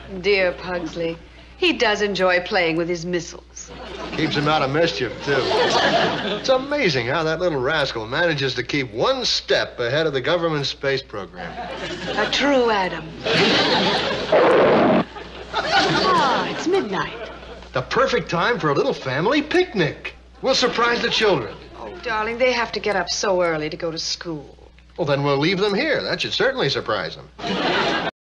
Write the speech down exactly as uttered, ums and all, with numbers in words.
Dear Pugsley. He does enjoy playing with his missiles. Keeps him out of mischief, too. It's amazing how that little rascal manages to keep one step ahead of the government space program. A true Adam. Ah, it's midnight. The perfect time for a little family picnic. We'll surprise the children. Oh, darling, they have to get up so early to go to school. Well, then we'll leave them here. That should certainly surprise them.